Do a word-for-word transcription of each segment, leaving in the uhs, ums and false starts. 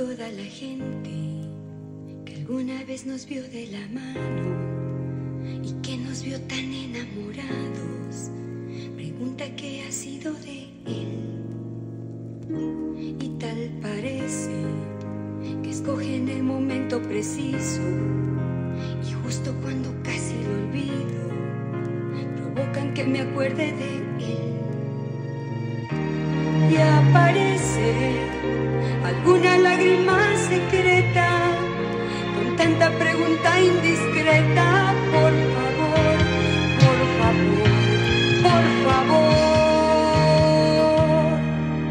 toda la gente que alguna vez nos vio de la mano y que nos vio tan enamorados, pregunta qué ha sido de él. Y tal parece que escogen el momento preciso y justo cuando casi lo olvido, provocan que me acuerde de él. Y aparece alguna lágrima secreta con tanta pregunta indiscreta. Por favor, por favor, por favor,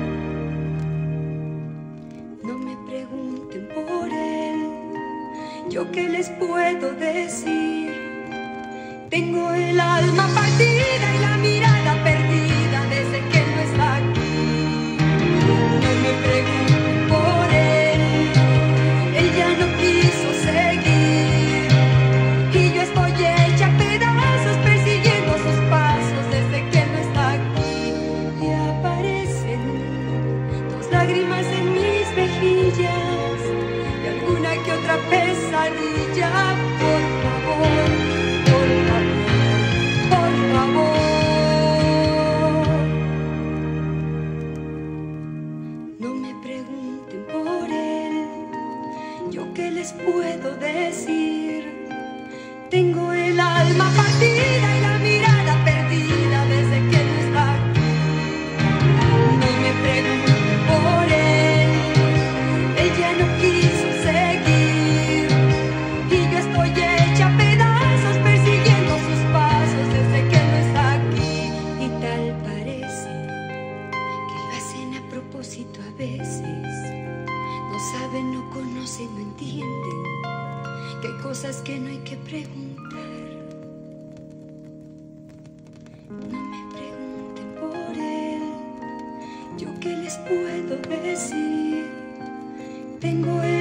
no me pregunten por él. ¿Yo qué les puedo decir? Tengo el alma partida y la mirada perdida desde que no está aquí. No me pregunten por él, él ya no quiso seguir y yo estoy hecha a pedazos persiguiendo sus pasos desde que no está aquí. Y aparecen dos lágrimas en mis mejillas y alguna que otra pesadilla. Por favor, por favor, por favor, no me pregunten por él. ¿Yo qué les puedo decir? Tengo el alma partida y la mirada perdida desde que no está aquí. No me pregunten por él, él ya no quiso seguir y yo estoy hecha a pedazos persiguiendo sus pasos desde que no está aquí. Y tal parece que lo hacen a propósito a veces. No saben, no conocen, no entienden que hay cosas que no hay que preguntar. No me pregunten por él, ¿yo qué les puedo decir? Tengo el